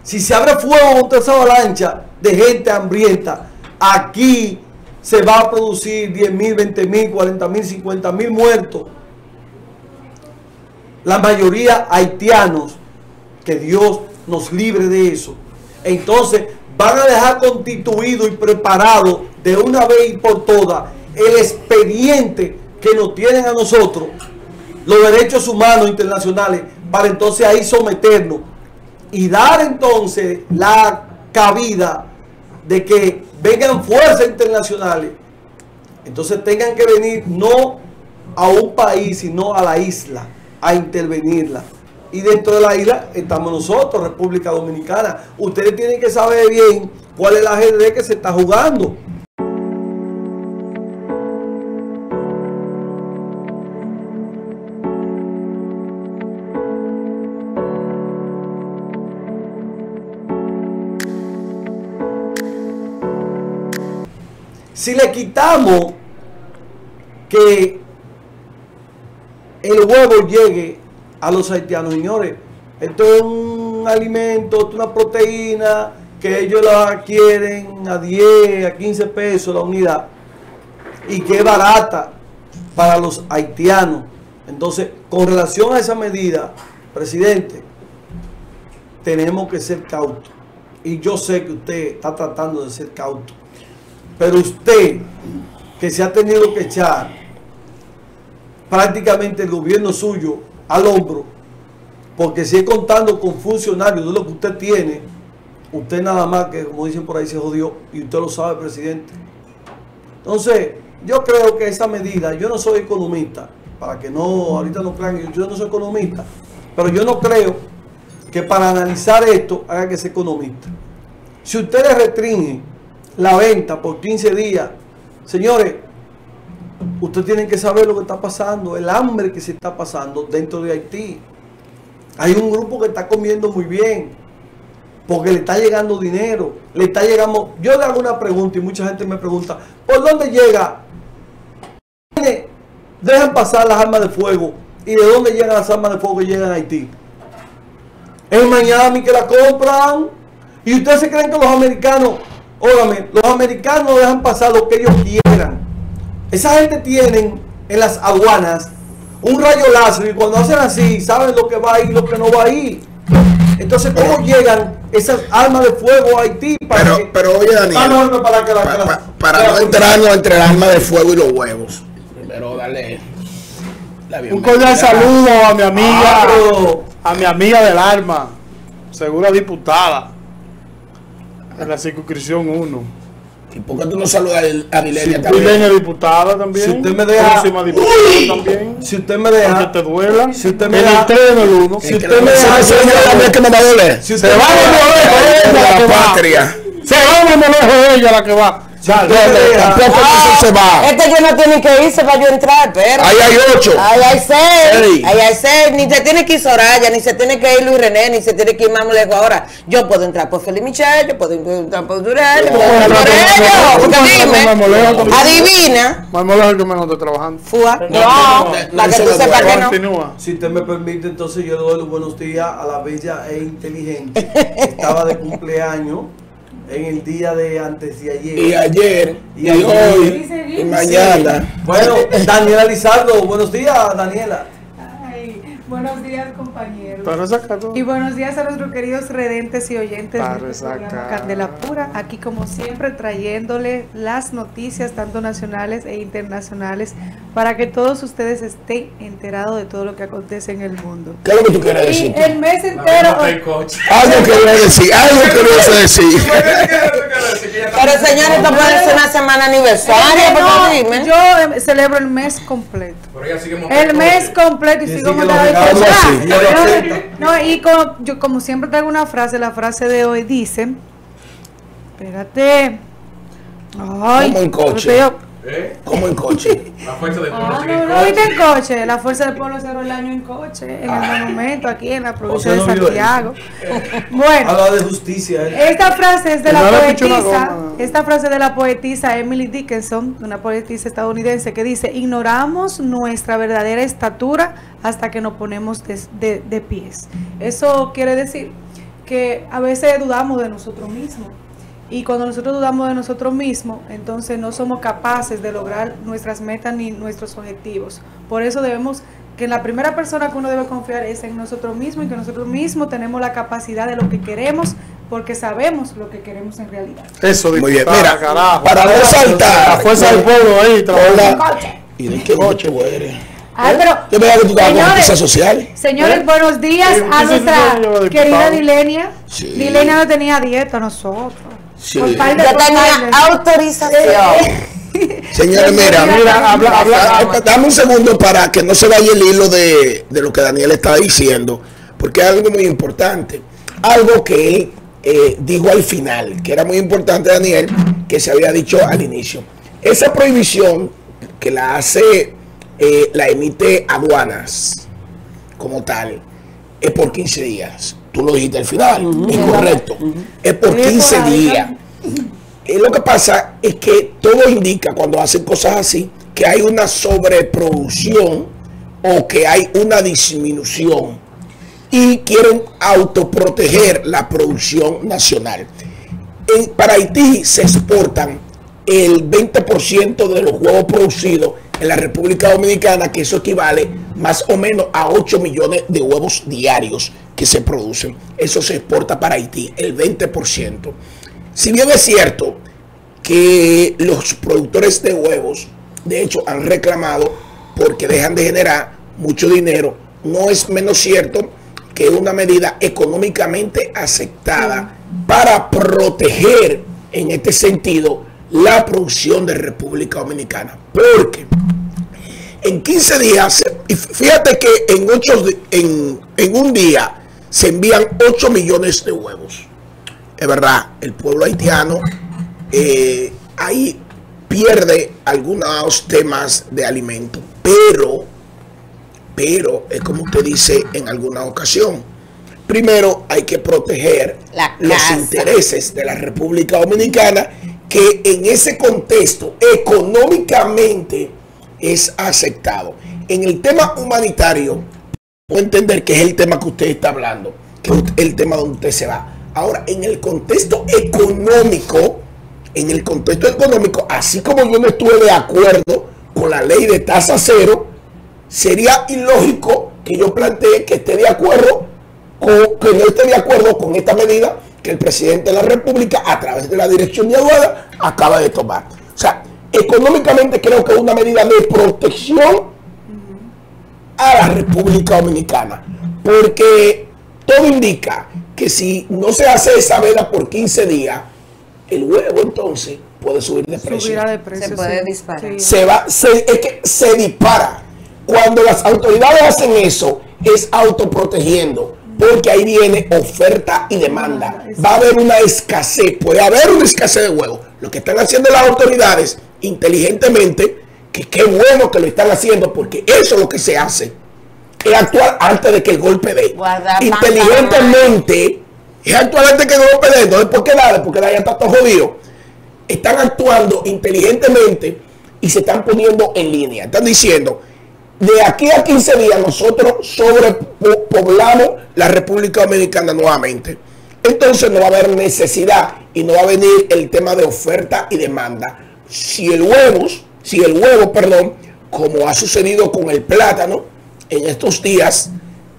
Si se abre fuego contra esa avalancha de gente hambrienta, aquí se va a producir 10.000, 20.000, 40.000, 50.000 muertos. La mayoría haitianos, que Dios nos libre de eso. Entonces van a dejar constituido y preparado de una vez y por todas el expediente que nos tienen a nosotros, los derechos humanos internacionales, para entonces ahí someternos y dar entonces la cabida de que vengan fuerzas internacionales, entonces tengan que venir no a un país, sino a la isla, a intervenirla. Y dentro de la isla estamos nosotros, República Dominicana. Ustedes tienen que saber bien cuál es el ajedrez que se está jugando. Si le quitamos que el huevo llegue a los haitianos, señores, esto es un alimento, esto es una proteína que ellos la adquieren a 10, a 15 pesos la unidad y que es barata para los haitianos. Entonces, con relación a esa medida, presidente, tenemos que ser cautos. Y yo sé que usted está tratando de ser cauto, pero usted, que se ha tenido que echar prácticamente el gobierno suyo al hombro, porque si es contando con funcionarios de lo que usted tiene, usted nada más que, como dicen por ahí, se jodió, y usted lo sabe, presidente. Entonces, yo creo que esa medida, yo no soy economista, para que no, ahorita no crean, yo no soy economista, pero yo no creo que para analizar esto haya que ser economista. Si ustedes restringen la venta por 15 días, señores, ustedes tienen que saber lo que está pasando, el hambre que se está pasando dentro de Haití. Hay un grupo que está comiendo muy bien, porque le está llegando dinero, le está llegando. Yo le hago una pregunta y mucha gente me pregunta, ¿por dónde llega? Dejan pasar las armas de fuego, ¿y de dónde llegan las armas de fuego que llegan a Haití? En Miami que la compran. Y ustedes se creen que los americanos, óigame, los americanos dejan pasar lo que ellos quieran. Esa gente tienen en las aduanas un rayo láser y cuando hacen así, saben lo que va a ir y lo que no va a ir. Entonces, ¿cómo llegan esas armas de fuego a Haití? Pero oye, Daniel, para no entrarnos entre el arma de fuego y los huevos, primero darle la bienvenida. Un cordial saludo a mi amiga del alma, segura diputada en la circunscripción 1. ¿Y por qué tú no saludas a Vilenia también? Vilenia diputada también. Si usted me deja, también. Si usted me deja, que te duela. Si usted me deja, el 3 en el 1. Si usted me deja, que me va a doler. Si usted va a la patria. Se va a molejo ella la que va. Este que no tiene que irse para yo entrar, pero ahí hay 8. Ahí hay 6. Ahí hay 6. Ni se tiene que ir Soraya, ni se tiene que ir Luis René, ni se tiene que ir más lejos ahora. Yo puedo entrar por Feliz Michel, yo puedo entrar por Durel, yo puedo entrar por ellos. Porque dime, adivina. Más lejos que menos estoy trabajando. Fua. No, para que tú sepas que no. Continúa. Si usted me permite, entonces yo le doy los buenos días a la bella e inteligente. Estaba de cumpleaños en el día de antes de ayer. Y ayer, y hoy, y mañana. Sí. Bueno, Daniela Lizardo, buenos días, Daniela. Ay, buenos días, compañeros. Para y buenos días a nuestros queridos redentes y oyentes del programa Candela Pura. Aquí, como siempre, trayéndole las noticias, tanto nacionales e internacionales, para que todos ustedes estén enterados de todo lo que acontece en el mundo. ¿Qué es lo que tú quieres decir? Y el mes entero. Algo quería decir, algo quería decir. Pero señores, esto puede ser una semana aniversaria. No, yo celebro el mes completo. El mes completo y sigo montando. No, y yo como siempre traigo una frase, la frase de hoy dice, espérate. Ay, como en coche. Como en coche. La fuerza del pueblo sigue en coche. En coche. La fuerza del pueblo cerró el año en coche, en el monumento, aquí en la provincia de Santiago. Bueno, habla de justicia. Esta frase es de la poetisa. Esta frase de la poetisa Emily Dickinson, una poetisa estadounidense, que dice: ignoramos nuestra verdadera estatura hasta que nos ponemos de pies. Eso quiere decir que a veces dudamos de nosotros mismos. Y cuando nosotros dudamos de nosotros mismos, entonces no somos capaces de lograr nuestras metas ni nuestros objetivos. Por eso debemos, que la primera persona que uno debe confiar es en nosotros mismos, y que nosotros mismos tenemos la capacidad de lo que queremos, porque sabemos lo que queremos en realidad. Eso, muy bien. Mira, carajo, para no saltar, la fuerza del pueblo ahí, ¿y de qué coche eres? Ay, pero, ¿Qué me da que tú estás con noticias sociales? Señores, buenos días a nuestra querida Dilenia. Sí. Dilenia no tenía dieta, nosotros. Sí. Yo tenía autorización. Señores, mira, dame un segundo para que no se vaya el hilo de lo que Daniel está diciendo, porque es algo muy importante. Algo que él dijo al final, que era muy importante, Daniel, que se había dicho al inicio. Esa prohibición que la hace, la emite aduanas como tal, es por 15 días. Tú lo dijiste al final, es correcto. Es por 15 días. Lo que pasa es que todo indica, cuando hacen cosas así, que hay una sobreproducción o que hay una disminución y quieren autoproteger la producción nacional. Para Haití se exportan el 20% de los huevos producidos en la República Dominicana, que eso equivale más o menos a 8 millones de huevos diarios que se producen. Eso se exporta para Haití, el 20%. Si bien es cierto que los productores de huevos, de hecho, han reclamado porque dejan de generar mucho dinero, no es menos cierto que una medida económicamente aceptada para proteger, en este sentido, la producción de República Dominicana. Porque en 15 días, fíjate que en un día se envían 8 millones de huevos. Es verdad, el pueblo haitiano ahí pierde algunos temas de alimento, pero es como usted dice en alguna ocasión. Primero hay que proteger los intereses de la República Dominicana, que en ese contexto económicamente es aceptado. En el tema humanitario, puedo entender que es el tema que usted está hablando, que es el tema donde usted se va. Ahora, en el contexto económico, así como yo no estuve de acuerdo con la ley de tasa cero, sería ilógico que yo plantee que esté de acuerdo que no esté de acuerdo con esta medida que el presidente de la República, a través de la Dirección de Aduanas, acaba de tomar. O sea, económicamente creo que es una medida de protección a la República Dominicana, porque todo indica que si no se hace esa veda por 15 días, el huevo entonces puede subir de precio. Se puede disparar. Es que se dispara. Cuando las autoridades hacen eso, es autoprotegiendo, porque ahí viene oferta y demanda. Va a haber una escasez, puede haber una escasez de huevos. Lo que están haciendo las autoridades inteligentemente, que qué bueno que lo están haciendo, porque eso es lo que se hace, es actuar antes de que el golpe dé. Inteligentemente, es actuar antes de que el golpe dé. Entonces, ¿por qué nada? Porque ya está todo jodido. Están actuando inteligentemente y se están poniendo en línea. Están diciendo, de aquí a 15 días nosotros sobrepoblamos la República Dominicana nuevamente. Entonces no va a haber necesidad y no va a venir el tema de oferta y demanda. Si el huevo, como ha sucedido con el plátano en estos días,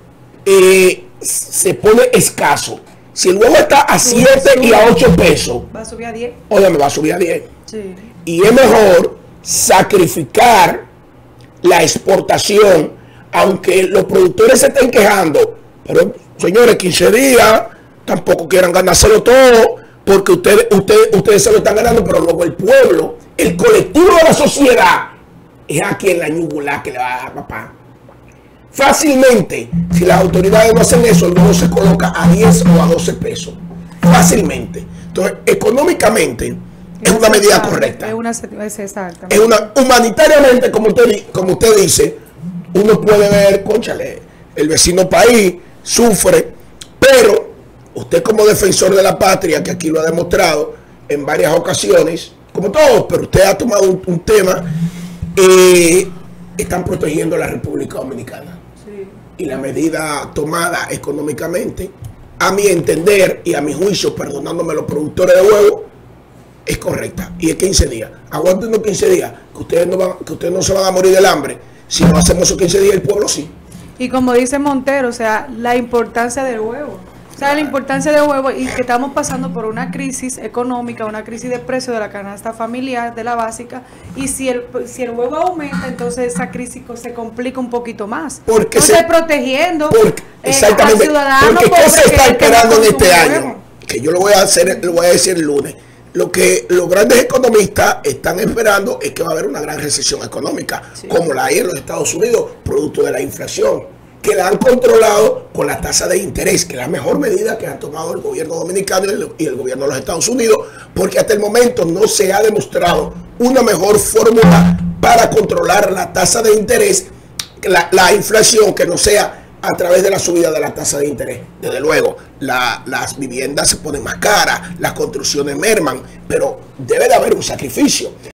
se pone escaso. Si el huevo está a 7 y a 8 pesos, va a subir a 10. Oye, me va a subir a 10. Sí. Y es mejor sacrificar la exportación, aunque los productores se estén quejando. Pero, señores, 15 días, tampoco quieran ganárselo todo, porque ustedes se lo están ganando, pero luego el pueblo, el colectivo de la sociedad, es aquí en la yugular que le va a dar, papá. Fácilmente, si las autoridades no hacen eso, el huevo se coloca a 10 o a 12 pesos. Fácilmente. Entonces, económicamente, es una medida correcta. Es una, humanitariamente, como usted dice, uno puede ver, cónchale, el vecino país sufre, pero usted como defensor de la patria, que aquí lo ha demostrado en varias ocasiones, como todos, pero usted ha tomado un tema, están protegiendo a la República Dominicana. Sí. Y la medida tomada económicamente a mi entender y a mi juicio, perdonándome los productores de huevo, es correcta. Y es 15 días. Aguanten los 15 días, que ustedes no se van a morir del hambre. Si no hacemos esos 15 días, el pueblo sí. Y como dice Montero, o sea, la importancia del huevo. O sea, la importancia del huevo y que estamos pasando por una crisis económica, una crisis de precio de la canasta familiar, de la básica, y si el huevo aumenta, entonces esa crisis se complica un poquito más. Porque entonces protegiendo al ciudadano. Porque ¿qué se está esperando en este año? Que yo lo voy a decir el lunes. Lo que los grandes economistas están esperando es que va a haber una gran recesión económica, como la hay en los Estados Unidos, producto de la inflación, que la han controlado con la tasa de interés, que es la mejor medida que ha tomado el gobierno dominicano y el gobierno de los Estados Unidos, porque hasta el momento no se ha demostrado una mejor fórmula para controlar la tasa de interés, la inflación, que no sea a través de la subida de la tasa de interés. Desde luego, las viviendas se ponen más caras, las construcciones merman, pero debe de haber un sacrificio.